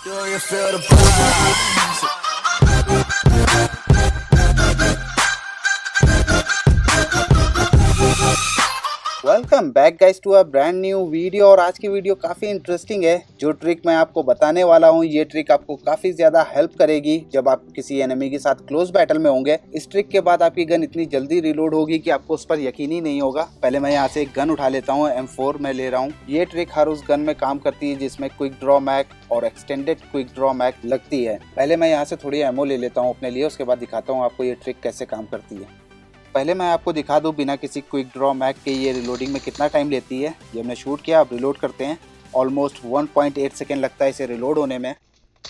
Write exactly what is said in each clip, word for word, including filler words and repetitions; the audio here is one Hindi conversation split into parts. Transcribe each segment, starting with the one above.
Welcome back guys to a brand new video. और आज की वीडियो काफ़ी इंटरेस्टिंग है। जो ट्रिक मैं आपको बताने वाला हूँ, ये ट्रिक आपको काफ़ी ज़्यादा हेल्प करेगी जब आप किसी एनिमी के साथ क्लोज बैटल में होंगे। इस ट्रिक के बाद आपकी गन इतनी जल्दी रिलोड होगी कि आपको उस पर यकीन ही नहीं होगा। पहले मैं यहाँ से एक गन उठा लेता हूँ, एम फोर मैं ले रहा हूँ। ये ट्रिक हर उस गन में काम करती है जिसमें क्विक ड्रॉ मैग और एक्सटेंडेड क्विक ड्रॉ मैग लगती है। पहले मैं यहाँ से थोड़ी एमओ ले लेता हूँ अपने लिए, उसके बाद दिखाता हूँ आपको ये ट्रिक कैसे काम करती है। पहले मैं आपको दिखा दूं बिना किसी क्विक ड्रॉ मैग के ये रिलोडिंग में कितना टाइम लेती है। ये हमने शूट किया, अब रिलोड करते हैं। Almost one point eight second लगता है इसे रिलोड होने में।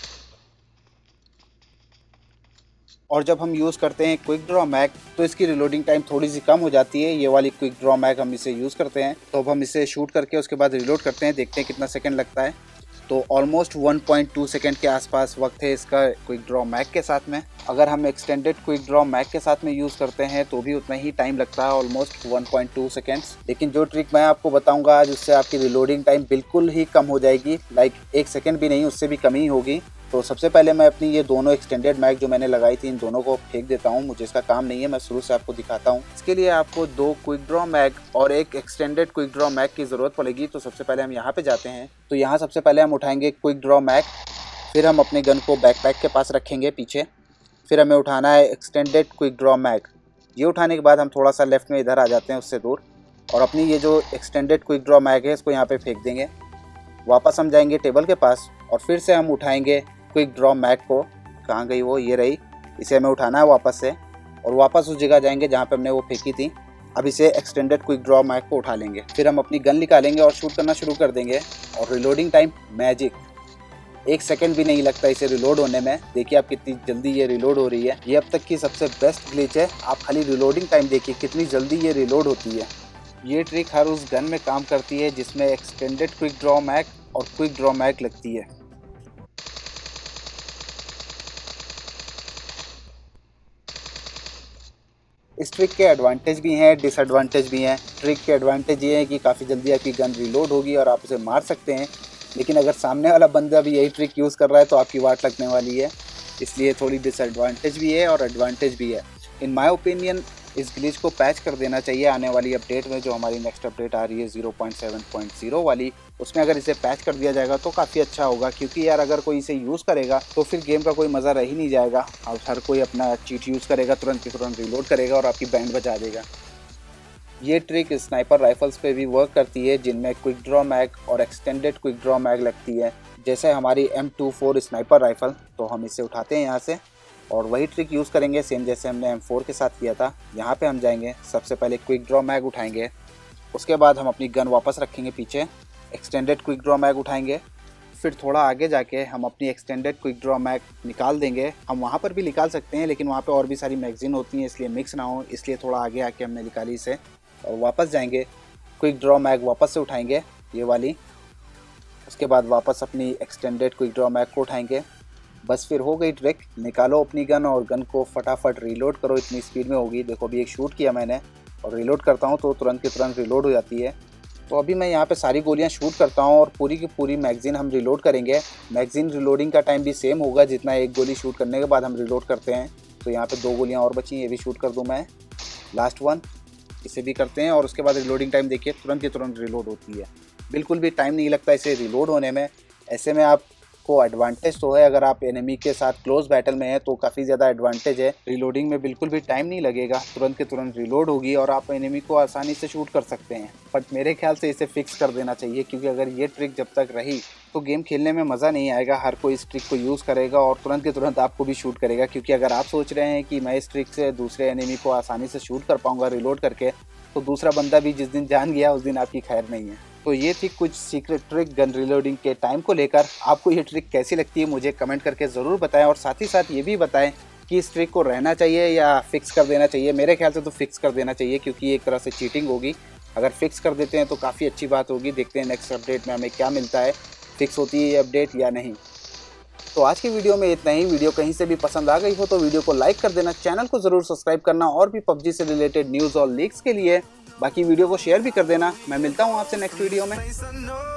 और जब हम यूज़ करते हैं क्विक ड्रॉ मैग तो इसकी रिलोडिंग टाइम थोड़ी सी कम हो जाती है। ये वाली क्विक ड्रॉ मैग हम इसे यूज़ करते हैं, तो अब हम इसे शूट करके उसके बाद रिलोड करते हैं, देखते हैं कितना सेकेंड लगता है। तो almost one point two second के आसपास वक्त है इसका क्विक ड्रॉ मैग के साथ में। अगर हम एक्सटेंडेड क्विक ड्रॉ मैग के साथ में यूज़ करते हैं तो भी उतना ही टाइम लगता है, almost one point two seconds. लेकिन जो ट्रिक मैं आपको बताऊंगा आज, उससे आपकी रिलोडिंग टाइम बिल्कुल ही कम हो जाएगी, लाइक एक सेकेंड भी नहीं, उससे भी कम ही होगी। तो सबसे पहले मैं अपनी ये दोनों एक्सटेंडेड मैग जो मैंने लगाई थी, इन दोनों को फेंक देता हूँ। मुझे इसका काम नहीं है, मैं शुरू से आपको दिखाता हूँ। इसके लिए आपको दो क्विक ड्रॉ मैग और एक एक्सटेंडेड क्विक ड्रॉ मैग की ज़रूरत पड़ेगी। तो सबसे पहले हम यहाँ पे जाते हैं। तो यहाँ सबसे पहले हम उठाएंगे क्विक ड्रॉ मैग, फिर हम अपने गन को बैकपैक के पास रखेंगे पीछे। फिर हमें उठाना है एक्सटेंडेड क्विक ड्रॉ मैग। ये उठाने के बाद हम थोड़ा सा लेफ्ट में इधर आ जाते हैं उससे दूर, और अपनी ये जो एक्सटेंडेड क्विक ड्रॉ मैग है इसको यहाँ पे फेंक देंगे। वापस हम जाएंगे टेबल के पास और फिर से हम उठाएंगे क्विक ड्रॉ मैग को। कहाँ गई वो? ये रही। इसे हमें उठाना है वापस से, और वापस उस जगह जाएंगे जहाँ पे हमने वो फेंकी थी। अब इसे एक्सटेंडेड क्विक ड्रॉ मैग को उठा लेंगे, फिर हम अपनी गन निकालेंगे और शूट करना शुरू कर देंगे। और रिलोडिंग टाइम मैजिक, एक सेकंड भी नहीं लगता इसे रिलोड होने में। देखिए आप कितनी जल्दी ये रिलोड हो रही है। ये अब तक की सबसे बेस्ट ग्लिच है। आप खाली रिलोडिंग टाइम देखिए कितनी जल्दी ये रिलोड होती है। ये ट्रिक हर उस गन में काम करती है जिसमें एक्सटेंडेड क्विक ड्रॉ मैग और क्विक ड्रॉ मैग लगती है। इस ट्रिक के एडवांटेज भी हैं, डिसएडवांटेज भी हैं। ट्रिक के एडवांटेज ये है कि काफ़ी जल्दी आपकी गन रिलोड होगी और आप उसे मार सकते हैं। लेकिन अगर सामने वाला बंदा भी यही ट्रिक यूज़ कर रहा है तो आपकी वाट लगने वाली है, इसलिए थोड़ी डिसएडवांटेज भी है और एडवांटेज भी है। इन माय ओपिनियन इस ग्लिच को पैच कर देना चाहिए आने वाली अपडेट में, जो हमारी नेक्स्ट अपडेट आ रही है zero point seven point zero वाली। उसमें अगर इसे पैच कर दिया जाएगा तो काफ़ी अच्छा होगा, क्योंकि यार अगर कोई इसे यूज़ करेगा तो फिर गेम का कोई मज़ा रह ही नहीं जाएगा। और हर कोई अपना चीट यूज़ करेगा, तुरंत की तुरंत रिलोड करेगा और आपकी बैंड बजा देगा। ये ट्रिक स्नाइपर राइफल्स पे भी वर्क करती है जिनमें क्विक ड्रॉ मैग और एक्सटेंडेड क्विक ड्रॉ मैग लगती है, जैसे हमारी M two four sniper rifle. तो हम इसे उठाते हैं यहाँ से और वही ट्रिक यूज़ करेंगे सेम जैसे हमने एम फोर के साथ किया था। यहाँ पे हम जाएंगे, सबसे पहले क्विक ड्रॉ मैग उठाएंगे, उसके बाद हम अपनी गन वापस रखेंगे पीछे, एक्सटेंडेड क्विक ड्रॉ मैग उठाएंगे, फिर थोड़ा आगे जाके हम अपनी एक्सटेंडेड क्विक ड्रॉ मैग निकाल देंगे। हम वहाँ पर भी निकाल सकते हैं, लेकिन वहाँ पे और भी सारी मैगजीन होती हैं, इसलिए मिक्स ना हो, इसलिए थोड़ा आगे आके हमने निकाली इसे। और वापस जाएंगे, क्विक ड्रॉ मैग वापस से उठाएंगे ये वाली, उसके बाद वापस अपनी एक्सटेंडेड क्विक ड्रॉ मैग को उठाएंगे। बस फिर हो गई ट्रिक। निकालो अपनी गन और गन को फटाफट रिलोड करो, इतनी स्पीड में होगी। देखो अभी एक शूट किया मैंने और रिलोड करता हूँ तो तुरंत की तुरंत रिलोड हो जाती है। तो अभी मैं यहाँ पे सारी गोलियाँ शूट करता हूँ और पूरी की पूरी मैगज़ीन हम रिलोड करेंगे। मैगज़ीन रिलोडिंग का टाइम भी सेम होगा जितना एक गोली शूट करने के बाद हम रिलोड करते हैं। तो यहाँ पे दो गोलियाँ और बची, ये भी शूट कर दूँ मैं, लास्ट वन, इसे भी करते हैं। और उसके बाद रिलोडिंग टाइम देखिए, तुरंत की तुरंत रिलोड होती है, बिल्कुल भी टाइम नहीं लगता इसे रिलोड होने में। ऐसे में आप को एडवांटेज तो है, अगर आप एनिमी के साथ क्लोज बैटल में हैं तो काफ़ी ज़्यादा एडवांटेज है। रिलोडिंग में बिल्कुल भी टाइम नहीं लगेगा, तुरंत के तुरंत रिलोड होगी और आप एनिमी को आसानी से शूट कर सकते हैं। बट मेरे ख्याल से इसे फिक्स कर देना चाहिए, क्योंकि अगर ये ट्रिक जब तक रही तो गेम खेलने में मज़ा नहीं आएगा। हर कोई इस ट्रिक को यूज़ करेगा और तुरंत के तुरंत आपको भी शूट करेगा, क्योंकि अगर आप सोच रहे हैं कि मैं इस ट्रिक से दूसरे एनिमी को आसानी से शूट कर पाऊँगा रिलोड करके, तो दूसरा बंदा भी जिस दिन जान गया उस दिन आपकी खैर नहीं है। तो ये थी कुछ सीक्रेट ट्रिक गन रिलोडिंग के टाइम को लेकर। आपको ये ट्रिक कैसी लगती है मुझे कमेंट करके ज़रूर बताएं, और साथ ही साथ ये भी बताएं कि इस ट्रिक को रहना चाहिए या फिक्स कर देना चाहिए। मेरे ख्याल से तो फिक्स कर देना चाहिए, क्योंकि एक तरह से चीटिंग होगी। अगर फिक्स कर देते हैं तो काफ़ी अच्छी बात होगी। देखते हैं नेक्स्ट अपडेट में हमें क्या मिलता है, फिक्स होती है ये अपडेट या नहीं। तो आज की वीडियो में इतना ही। वीडियो कहीं से भी पसंद आ गई हो तो वीडियो को लाइक कर देना, चैनल को ज़रूर सब्सक्राइब करना, और भी पबजी से रिलेटेड न्यूज़ और लीक्स के लिए बाकी वीडियो को शेयर भी कर देना। मैं मिलता हूँ आपसे नेक्स्ट वीडियो में।